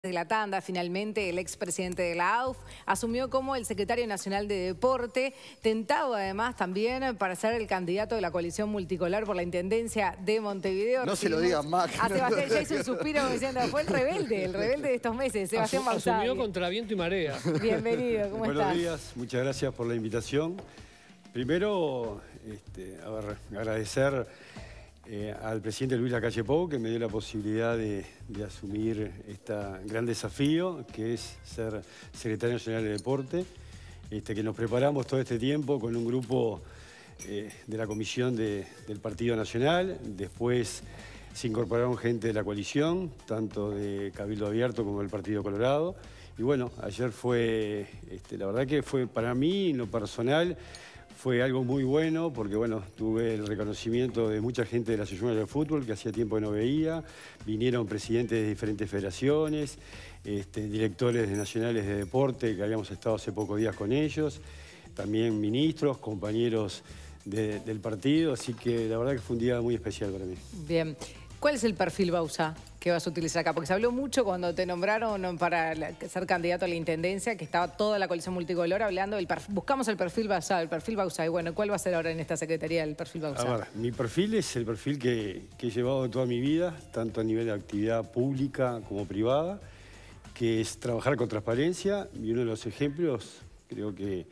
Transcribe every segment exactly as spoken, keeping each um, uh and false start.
De la tanda, finalmente el expresidente de la A U F asumió como el secretario nacional de Deporte, tentado además también para ser el candidato de la coalición multicolor por la intendencia de Montevideo. No se lo digan más. A Sebastián ya hizo un suspiro diciendo, fue el rebelde, el rebelde de estos meses, Sebastián Bauzá. Asumió contra viento y marea. Bienvenido, ¿cómo Buenos estás? Buenos días, muchas gracias por la invitación. Primero, este, a ver, agradecer Eh, al presidente Luis Lacalle Pou, que me dio la posibilidad de, de asumir este gran desafío, que es ser secretario nacional de Deporte, este, que nos preparamos todo este tiempo con un grupo eh, de la comisión de, del Partido Nacional. Después se incorporaron gente de la coalición, tanto de Cabildo Abierto como del Partido Colorado. Y bueno, ayer fue, este, la verdad que fue para mí, en lo personal, fue algo muy bueno porque, bueno, tuve el reconocimiento de mucha gente de la Asociación de Fútbol que hacía tiempo que no veía. Vinieron presidentes de diferentes federaciones, este, directores nacionales de deporte que habíamos estado hace pocos días con ellos, también ministros, compañeros de, del partido, así que la verdad que fue un día muy especial para mí. Bien. ¿Cuál es el perfil, Bauzá, que vas a utilizar acá? Porque se habló mucho cuando te nombraron para ser candidato a la intendencia, que estaba toda la coalición multicolor hablando del perfil. Buscamos el perfil Bauzá, el perfil Bauzá. Y bueno, ¿cuál va a ser ahora en esta secretaría el perfil Bauzá? A ver, mi perfil es el perfil que, que he llevado toda mi vida, tanto a nivel de actividad pública como privada, que es trabajar con transparencia. Y uno de los ejemplos, creo que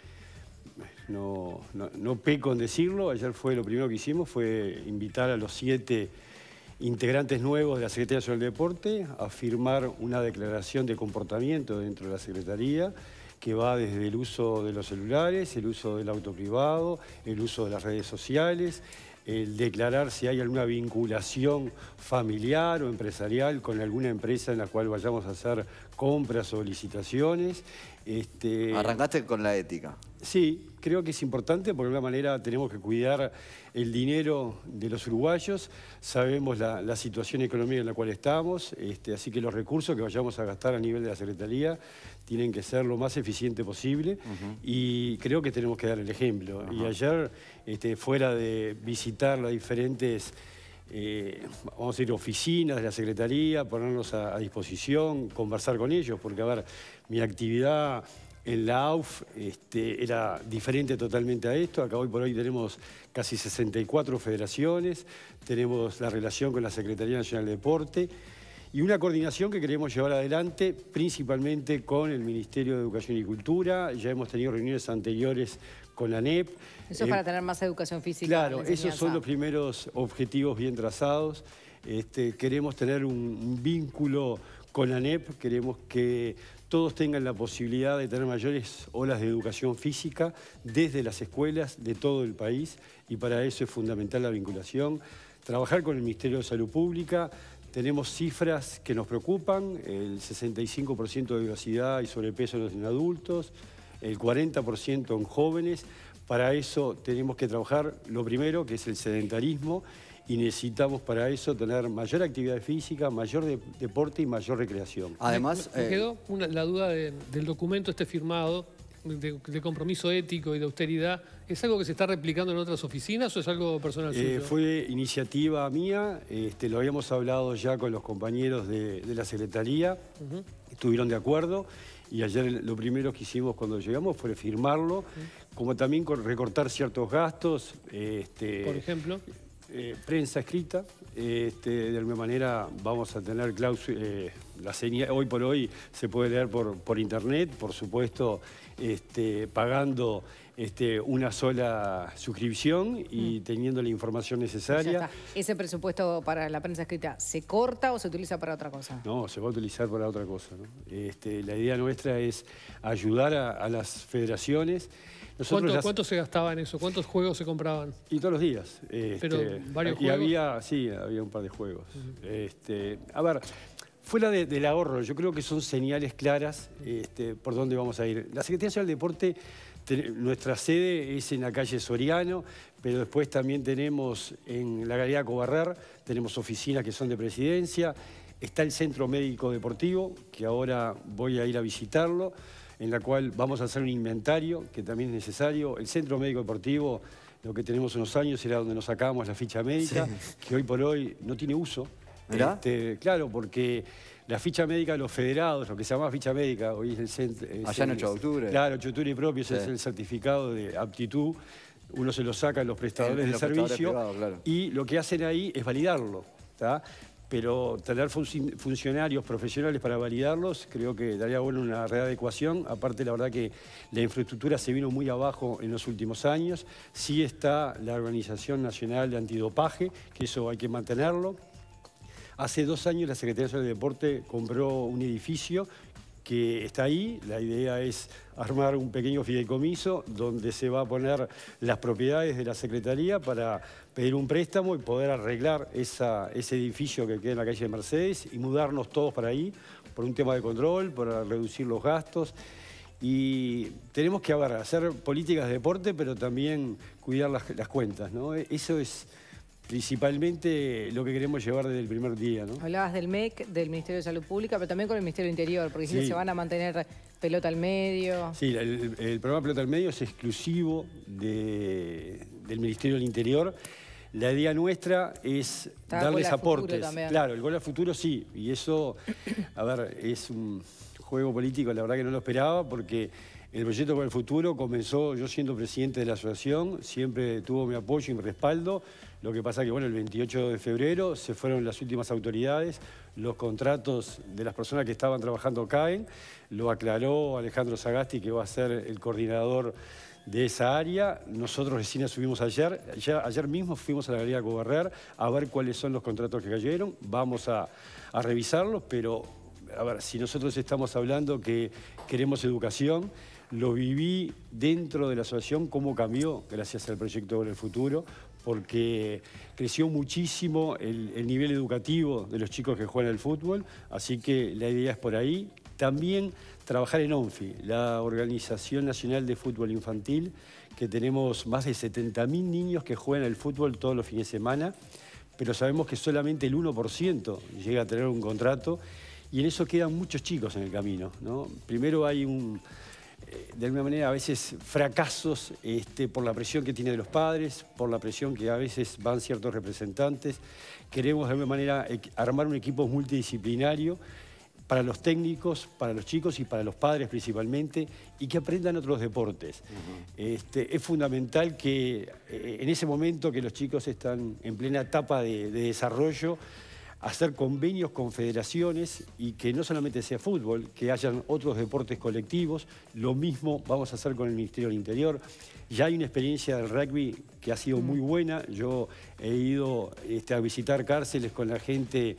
no, no, no peco en decirlo, ayer fue lo primero que hicimos, fue invitar a los siete integrantes nuevos de la Secretaría Nacional de Deporte a firmar una declaración de comportamiento dentro de la Secretaría que va desde el uso de los celulares, el uso del auto privado, el uso de las redes sociales, el declarar si hay alguna vinculación familiar o empresarial con alguna empresa en la cual vayamos a hacer compras o licitaciones. Este... Arrancaste con la ética. Sí, creo que es importante porque de alguna manera tenemos que cuidar el dinero de los uruguayos, sabemos la, la situación económica en la cual estamos, este, así que los recursos que vayamos a gastar a nivel de la Secretaría tienen que ser lo más eficiente posible. Uh-huh. Y creo que tenemos que dar el ejemplo. Uh-huh. Y ayer, este, fuera de visitar las diferentes Eh, vamos a ir a oficinas de la Secretaría, ponernos a, a disposición, conversar con ellos, porque a ver, mi actividad en la A U F este, era diferente totalmente a esto. Acá hoy por hoy tenemos casi sesenta y cuatro federaciones, tenemos la relación con la Secretaría Nacional de Deporte y una coordinación que queremos llevar adelante principalmente con el Ministerio de Educación y Cultura. Ya hemos tenido reuniones anteriores con la A N E P. Eso es eh, para tener más educación física. Claro, esos son los primeros objetivos bien trazados. Este, queremos tener un, un vínculo con la A N E P, queremos que todos tengan la posibilidad de tener mayores olas de educación física desde las escuelas de todo el país y para eso es fundamental la vinculación. Trabajar con el Ministerio de Salud Pública. Tenemos cifras que nos preocupan, el sesenta y cinco por ciento de obesidad y sobrepeso en adultos, el cuarenta por ciento en jóvenes. Para eso tenemos que trabajar lo primero, que es el sedentarismo, y necesitamos para eso tener mayor actividad física, mayor de, deporte y mayor recreación. Además, me, me quedó una, la duda de, del documento este firmado, de, de compromiso ético y de austeridad. ¿Es algo que se está replicando en otras oficinas o es algo personal suyo? Eh, fue iniciativa mía, este, lo habíamos hablado ya con los compañeros de, de la Secretaría, uh-huh. Estuvieron de acuerdo y ayer lo primero que hicimos cuando llegamos fue firmarlo, uh-huh. Como también recortar ciertos gastos. Este, ¿Por ejemplo? Eh, prensa escrita, este, de alguna manera vamos a tener cláusula, eh, la señal, hoy por hoy se puede leer por, por internet, por supuesto, este, pagando este, una sola suscripción y mm. teniendo la información necesaria. ¿Ese presupuesto para la prensa escrita se corta o se utiliza para otra cosa? No, se va a utilizar para otra cosa, ¿no? Este, la idea nuestra es ayudar a, a las federaciones. ¿Cuánto, las... ¿Cuánto se gastaba en eso? ¿Cuántos juegos se compraban? Y todos los días. Este, ¿Pero varios y juegos? Había, sí, había un par de juegos. Uh-huh. este, a ver, fuera de, del ahorro, yo creo que son señales claras este, por dónde vamos a ir. La Secretaría Nacional de Deporte, te, nuestra sede es en la calle Soriano, pero después también tenemos en la Galería Cobarrer, tenemos oficinas que son de presidencia, está el Centro Médico Deportivo, que ahora voy a ir a visitarlo, en la cual vamos a hacer un inventario, que también es necesario. El Centro Médico Deportivo, lo que tenemos unos años, era donde nos sacábamos la ficha médica, sí. Que hoy por hoy no tiene uso. Este, claro, porque la ficha médica de los federados, lo que se llama ficha médica, hoy es el centro. Allá en ocho de octubre. Claro, ocho de octubre y propio, Sí. ese es el certificado de aptitud. Uno se lo saca a los prestadores En- en de los prestadores servicio privados, claro. y lo que hacen ahí es validarlo, ¿tá? Pero tener funci- funcionarios profesionales para validarlos, creo que daría bueno una readecuación. Aparte, la verdad que la infraestructura se vino muy abajo en los últimos años. Sí está la Organización Nacional de Antidopaje, que eso hay que mantenerlo. Hace dos años la Secretaría Nacional de Deporte compró un edificio que está ahí. La idea es armar un pequeño fideicomiso donde se va a poner las propiedades de la Secretaría para pedir un préstamo y poder arreglar esa, ese edificio que queda en la calle de Mercedes y mudarnos todos para ahí por un tema de control, para reducir los gastos. Y tenemos que a ver, hacer políticas de deporte, pero también cuidar las, las cuentas, ¿no? Eso es principalmente lo que queremos llevar desde el primer día, ¿no? Hablabas del M E C, del Ministerio de Salud Pública, pero también con el Ministerio del Interior, porque Sí. se van a mantener pelota al medio. Sí, el, el programa Pelota al Medio es exclusivo de- del Ministerio del Interior. La idea nuestra es Está darles Gol a Futuro aportes. también. Claro, el gol a futuro sí. Y eso, a ver, es un juego político, la verdad que no lo esperaba, porque el proyecto Gol al Futuro comenzó yo siendo presidente de la asociación, siempre tuvo mi apoyo y mi respaldo. Lo que pasa que, bueno, el veintiocho de febrero se fueron las últimas autoridades, los contratos de las personas que estaban trabajando caen, lo aclaró Alejandro Sagasti, que va a ser el coordinador de esa área. Nosotros recién subimos ayer, ya, ayer mismo fuimos a la Galería Cobarrer a ver cuáles son los contratos que cayeron, vamos a, a revisarlos, pero a ver, si nosotros estamos hablando que queremos educación, lo viví dentro de la asociación, cómo cambió gracias al proyecto Gol al Futuro, porque creció muchísimo el, el nivel educativo de los chicos que juegan al fútbol, así que la idea es por ahí. También trabajar en ONFI, la Organización Nacional de Fútbol Infantil, que tenemos más de setenta mil niños que juegan al fútbol todos los fines de semana, pero sabemos que solamente el uno por ciento llega a tener un contrato y en eso quedan muchos chicos en el camino, ¿no? Primero hay un... de alguna manera a veces fracasos este, por la presión que tiene de los padres, por la presión que a veces van ciertos representantes. Queremos de alguna manera armar un equipo multidisciplinario para los técnicos, para los chicos y para los padres principalmente, y que aprendan otros deportes. Uh-huh. este, es fundamental que eh, en ese momento que los chicos están en plena etapa de, de desarrollo, hacer convenios con federaciones y que no solamente sea fútbol, que hayan otros deportes colectivos. Lo mismo vamos a hacer con el Ministerio del Interior. Ya hay una experiencia del rugby que ha sido muy buena. Yo he ido este, a visitar cárceles con la gente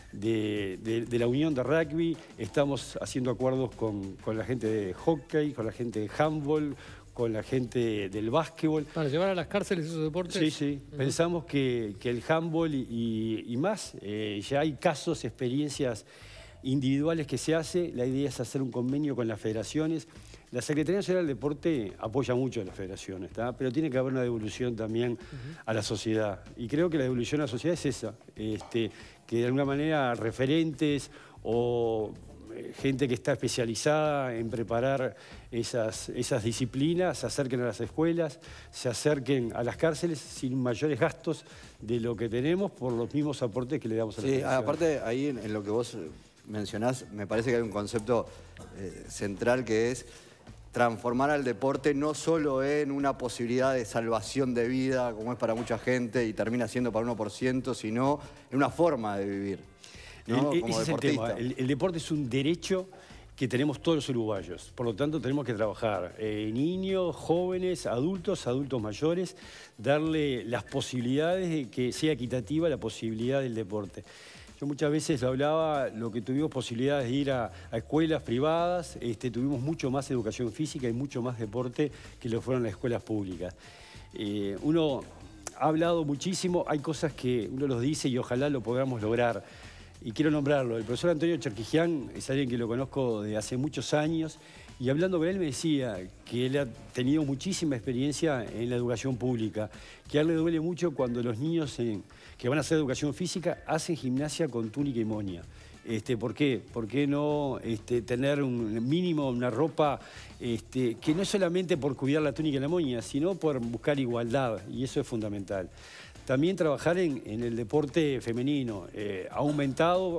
de, de, de la Unión de Rugby. Estamos haciendo acuerdos con, con la gente de hockey, con la gente de handball, con la gente del básquetbol. Para llevar a las cárceles esos deportes. Sí, sí. Uh-huh. Pensamos que, que el handball y, y, y más, eh, ya hay casos, experiencias individuales que se hace. La idea es hacer un convenio con las federaciones. La Secretaría Nacional del Deporte apoya mucho a las federaciones, ¿tá? Pero tiene que haber una devolución también uh-huh. a la sociedad. Y creo que la devolución a la sociedad es esa, este, que de alguna manera referentes o gente que está especializada en preparar esas, esas disciplinas se acerquen a las escuelas, se acerquen a las cárceles sin mayores gastos de lo que tenemos por los mismos aportes que le damos a la Sí, federación. aparte ahí en, en lo que vos mencionás, me parece que hay un concepto eh, central que es transformar al deporte no solo en una posibilidad de salvación de vida, como es para mucha gente y termina siendo para uno por ciento, sino en una forma de vivir, ¿no? El, como ese es el tema. El, el deporte es un derecho que tenemos todos los uruguayos. Por lo tanto, tenemos que trabajar eh, niños, jóvenes, adultos, adultos mayores, darle las posibilidades de que sea equitativa la posibilidad del deporte. Yo muchas veces lo hablaba, lo que tuvimos posibilidades de ir a, a escuelas privadas, este, tuvimos mucho más educación física y mucho más deporte que lo fueron las escuelas públicas. Eh, uno ha hablado muchísimo, hay cosas que uno los dice y ojalá lo podamos lograr. Y quiero nombrarlo, el profesor Antonio Cherquijian es alguien que lo conozco de hace muchos años y hablando con él me decía que él ha tenido muchísima experiencia en la educación pública, que a él le duele mucho cuando los niños en, que van a hacer educación física hacen gimnasia con túnica y moña. Este, ¿Por qué? ¿Por qué no este, tener un mínimo, una ropa este, que no es solamente por cuidar la túnica y la moña, sino por buscar igualdad, y eso es fundamental. También trabajar en, en el deporte femenino. Eh, ha aumentado,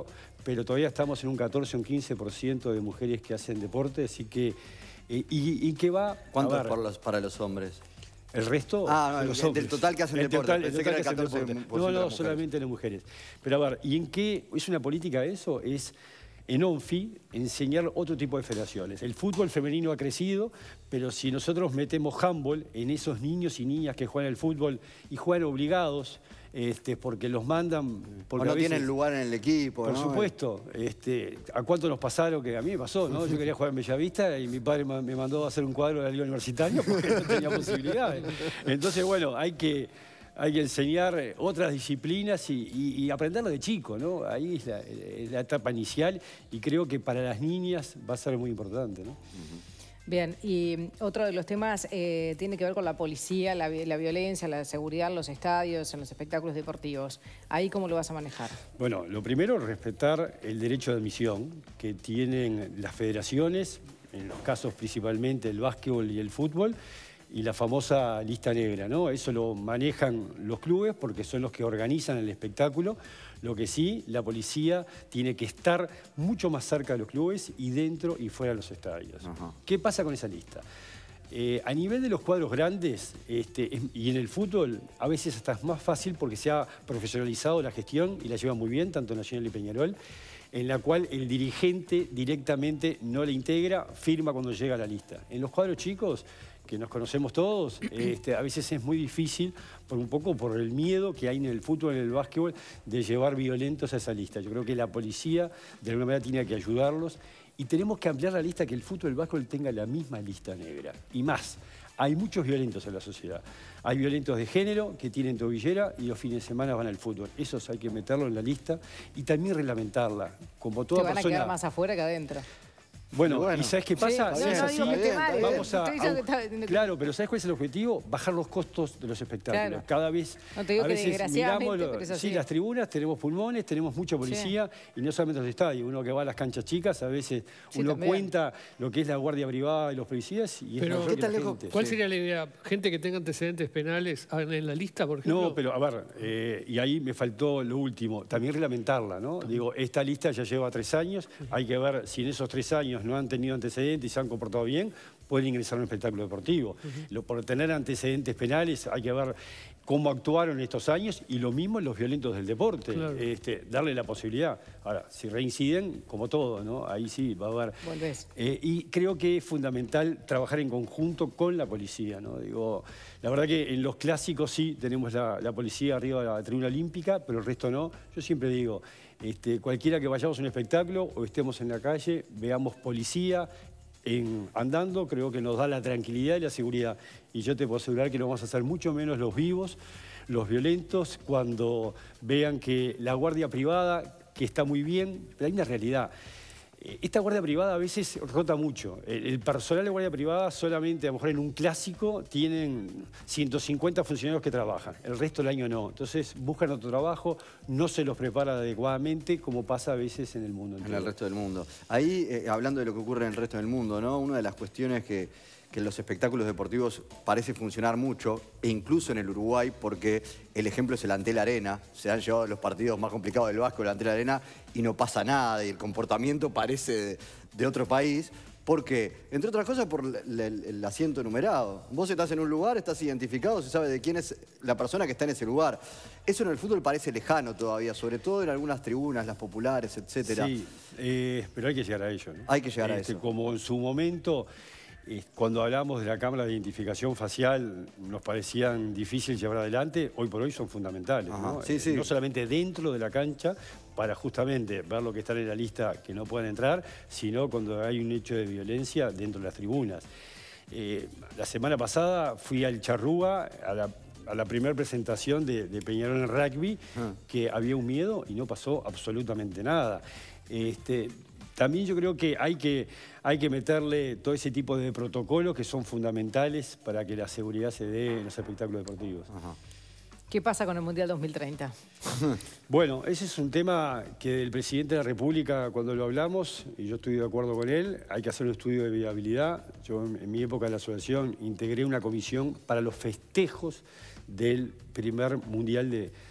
pero todavía estamos en un catorce o un quince por ciento de mujeres que hacen deporte, así que... Eh, y, y que va... ¿Cuánto es por los, para los hombres? El resto ah, no, de los el, hombres. del total que hacen el deporte. Total, el total que, que hacen deporte. No, no, de solamente las mujeres. Pero a ver, ¿y en qué es una política eso? Es en ONFI enseñar otro tipo de federaciones. El fútbol femenino ha crecido, pero si nosotros metemos handball en esos niños y niñas que juegan el fútbol y juegan obligados, este, porque los mandan... Porque o no a veces, tienen lugar en el equipo, Por ¿no? supuesto. Este, ¿A cuánto nos pasaron? Que a mí me pasó, ¿no? Yo quería jugar en Bellavista y mi padre me mandó a hacer un cuadro de la Liga Universitaria porque no tenía posibilidades. Entonces, bueno, hay que... Hay que enseñar otras disciplinas y, y, y aprenderlo de chico, ¿no? Ahí es la, es la etapa inicial y creo que para las niñas va a ser muy importante, ¿no? Bien, y otro de los temas eh, tiene que ver con la policía, la, la violencia, la seguridad en los estadios, en los espectáculos deportivos. ¿Ahí cómo lo vas a manejar? Bueno, lo primero, respetar el derecho de admisión que tienen las federaciones, en los casos principalmente el básquetbol y el fútbol, y la famosa lista negra, ¿no? Eso lo manejan los clubes porque son los que organizan el espectáculo. Lo que sí, la policía tiene que estar mucho más cerca de los clubes y dentro y fuera de los estadios. Ajá. ¿Qué pasa con esa lista? Eh, a nivel de los cuadros grandes este, y en el fútbol, a veces hasta es más fácil porque se ha profesionalizado la gestión y la llevan muy bien, tanto Nacional y Peñarol, en la cual el dirigente directamente no le integra, firma cuando llega a la lista. En los cuadros chicos, que nos conocemos todos, este, a veces es muy difícil, por un poco por el miedo que hay en el fútbol y en el básquetbol, de llevar violentos a esa lista. Yo creo que la policía, de alguna manera, tiene que ayudarlos y tenemos que ampliar la lista, que el fútbol y el básquetbol tenga la misma lista negra. Y más, hay muchos violentos en la sociedad. Hay violentos de género que tienen tobillera y los fines de semana van al fútbol. Esos hay que meterlo en la lista y también reglamentarla. Como toda Te van persona... a quedar más afuera que adentro. Bueno, bueno, ¿y sabes qué pasa? Sí, no, no, digo que esté mal, vamos a, estoy diciendo a, que está... Claro, pero ¿sabes cuál es el objetivo? Bajar los costos de los espectáculos. Claro. Cada vez, no te digo a que veces desgraciadamente, miramos, pero es así. Sí, las tribunas, tenemos pulmones, tenemos mucha policía, sí. Y no solamente los estadios. Uno que va a las canchas chicas, a veces sí, uno también cuenta lo que es la guardia privada y los policías y pero, es ¿qué tal lejos? ¿Cuál sí. sería la idea? ¿Gente que tenga antecedentes penales en la lista, por ejemplo? No, pero a ver, eh, y ahí me faltó lo último, también reglamentarla, ¿no? Digo, esta lista ya lleva tres años, hay que ver si en esos tres años no han tenido antecedentes y se han comportado bien, pueden ingresar a un espectáculo deportivo. Uh-huh. Lo, por tener antecedentes penales hay que ver cómo actuaron estos años y lo mismo en los violentos del deporte, claro. este, darle la posibilidad. Ahora, si reinciden, como todo, ¿no? Ahí sí va a haber... Eh, y creo que es fundamental trabajar en conjunto con la policía, ¿no? Digo, la verdad que en los clásicos sí tenemos la, la policía arriba de la tribuna olímpica, pero el resto no. Yo siempre digo, este, cualquiera que vayamos a un espectáculo o estemos en la calle, veamos policía, En, andando, creo que nos da la tranquilidad y la seguridad. Y yo te puedo asegurar que nos vamos a hacer mucho menos los vivos, los violentos, cuando vean que la guardia privada, que está muy bien, pero hay una realidad. Esta guardia privada a veces rota mucho. El, el personal de guardia privada solamente, a lo mejor en un clásico, tienen ciento cincuenta funcionarios que trabajan. El resto del año no. Entonces buscan otro trabajo, no se los prepara adecuadamente, como pasa a veces en el mundo entero. En el resto del mundo. Ahí, eh, hablando de lo que ocurre en el resto del mundo, ¿no? Una de las cuestiones que, que en los espectáculos deportivos parece funcionar mucho, e incluso en el Uruguay, porque el ejemplo es el Antel Arena. Se han llevado los partidos más complicados del Vasco, el Antel Arena, y no pasa nada, y el comportamiento parece de, de otro país. ¿Por qué? Entre otras cosas por el, el, el asiento numerado. Vos estás en un lugar, estás identificado, se sabe de quién es la persona que está en ese lugar. Eso en el fútbol parece lejano todavía, sobre todo en algunas tribunas, las populares, etcétera. Sí, eh, pero hay que llegar a ello, ¿no? Hay que llegar este, a eso. Como en su momento... Cuando hablamos de la cámara de identificación facial, nos parecían difíciles llevar adelante, hoy por hoy son fundamentales, ¿no? Sí, sí. No solamente dentro de la cancha, para justamente ver lo que está en la lista que no puedan entrar, sino cuando hay un hecho de violencia dentro de las tribunas. Eh, la semana pasada fui al Charrúa, a la, a la primera presentación de, de Peñarol en rugby, ah. que había un miedo y no pasó absolutamente nada. Este, También yo creo que hay, que hay que meterle todo ese tipo de protocolos que son fundamentales para que la seguridad se dé en los espectáculos deportivos. Ajá. ¿Qué pasa con el Mundial dos mil treinta? Bueno, ese es un tema que el presidente de la República, cuando lo hablamos, y yo estoy de acuerdo con él, hay que hacer un estudio de viabilidad. Yo en mi época de la asociación integré una comisión para los festejos del primer Mundial de...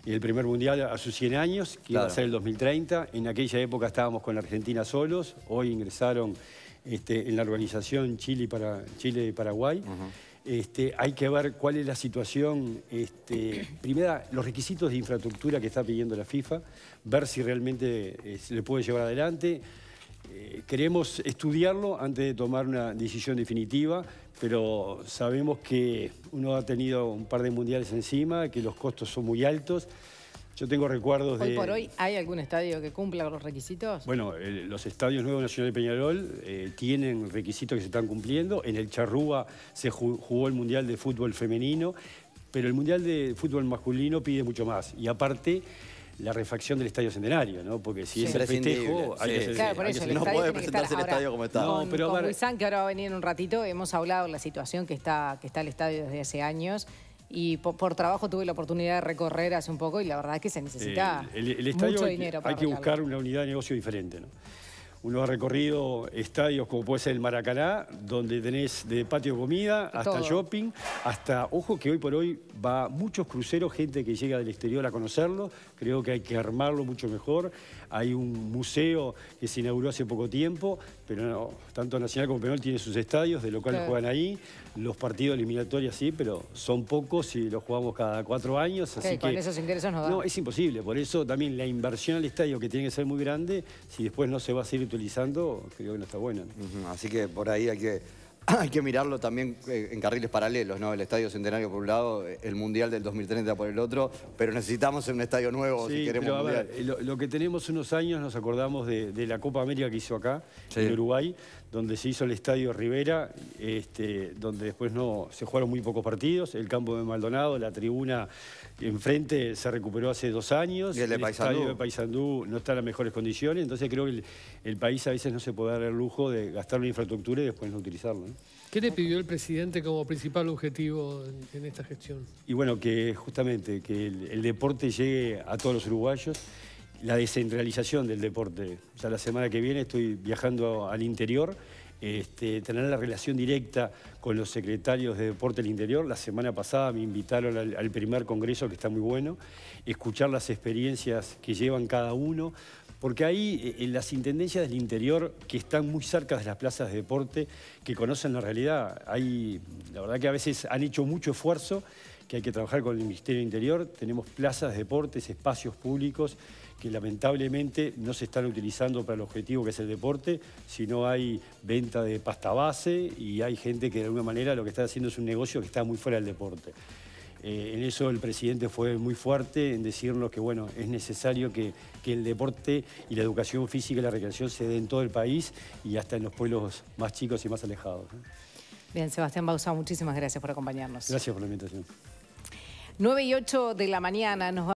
y el primer mundial a sus cien años, que Claro. iba a ser el dos mil treinta. En aquella época estábamos con la Argentina solos, hoy ingresaron este, en la organización Chile y, para, Chile y Paraguay. Uh-huh. Este, hay que ver cuál es la situación, este, primero los requisitos de infraestructura que está pidiendo la FIFA, ver si realmente eh, se le puede llevar adelante. Eh, queremos estudiarlo antes de tomar una decisión definitiva, pero sabemos que uno ha tenido un par de mundiales encima, que los costos son muy altos. Yo tengo recuerdos hoy de... Hoy por hoy, ¿hay algún estadio que cumpla con los requisitos? Bueno, eh, los estadios nuevos Nacional de Peñarol eh, tienen requisitos que se están cumpliendo. En el Charrúa se jugó el Mundial de Fútbol Femenino, pero el Mundial de Fútbol Masculino pide mucho más. Y aparte, la refacción del Estadio Centenario, ¿no? Porque si Sí. es el festejo, hay Sí. que hacer... Claro, por hay que eso, hacer- el no estadio puede tiene que presentarse estar el ahora. estadio como está. Con, No, pero a con ver- Huizán, que ahora va a venir en un ratito, hemos hablado de la situación que está, que está el estadio desde hace años. Y por, por trabajo tuve la oportunidad de recorrer hace un poco y la verdad es que se necesita Eh, el, el estadio mucho hay, que- dinero hay para que arreglarlo. buscar una unidad de negocio diferente, ¿no? Uno ha recorrido estadios como puede ser el Maracaná, donde tenés de patio de comida hasta Todo. shopping, hasta, ojo que hoy por hoy va muchos cruceros, gente que llega del exterior a conocerlo, creo que hay que armarlo mucho mejor. Hay un museo que se inauguró hace poco tiempo, pero no, tanto Nacional como Peñarol tienen sus estadios, de locales Claro. juegan ahí, los partidos eliminatorios sí, pero son pocos y los jugamos cada cuatro años, así Sí, con que... esos ingresos no da. No, es imposible, por eso también la inversión al estadio, que tiene que ser muy grande, si después no se va a seguir utilizando, creo que no está buena, ¿no? Ujú, así que por ahí hay que, hay que mirarlo también eh, en carriles paralelos, ¿no? El Estadio Centenario por un lado, el Mundial del dos mil treinta por el otro, pero necesitamos un estadio nuevo si Sí, queremos pero a mundial. ver, lo, lo que tenemos unos años, nos acordamos de, de la Copa América que hizo acá, Sí. en Uruguay, donde se hizo el Estadio Rivera, este, donde después no se jugaron muy pocos partidos, el campo de Maldonado, la tribuna enfrente se recuperó hace dos años, Y el de Paysandú. estadio de Paysandú no está en las mejores condiciones, entonces creo que el, el país a veces no se puede dar el lujo de gastar una infraestructura y después no utilizarlo, ¿no? ¿Qué le pidió el presidente como principal objetivo en, en esta gestión? Y bueno, que justamente que el, el deporte llegue a todos los uruguayos, la descentralización del deporte. O sea, la semana que viene estoy viajando al interior, este, tener la relación directa con los secretarios de deporte del interior. La semana pasada me invitaron al, al primer congreso, que está muy bueno, escuchar las experiencias que llevan cada uno, porque ahí en las intendencias del interior, que están muy cerca de las plazas de deporte, que conocen la realidad, hay, la verdad que a veces han hecho mucho esfuerzo, que hay que trabajar con el Ministerio del Interior. Tenemos plazas de deportes, espacios públicos que lamentablemente no se están utilizando para el objetivo que es el deporte, sino hay venta de pasta base y hay gente que de alguna manera lo que está haciendo es un negocio que está muy fuera del deporte. Eh, en eso el presidente fue muy fuerte en decirnos que bueno, es necesario que, que el deporte y la educación física y la recreación se den en todo el país y hasta en los pueblos más chicos y más alejados, ¿no? Bien, Sebastián Bauzá, muchísimas gracias por acompañarnos. Gracias por la invitación. nueve y ocho de la mañana nos va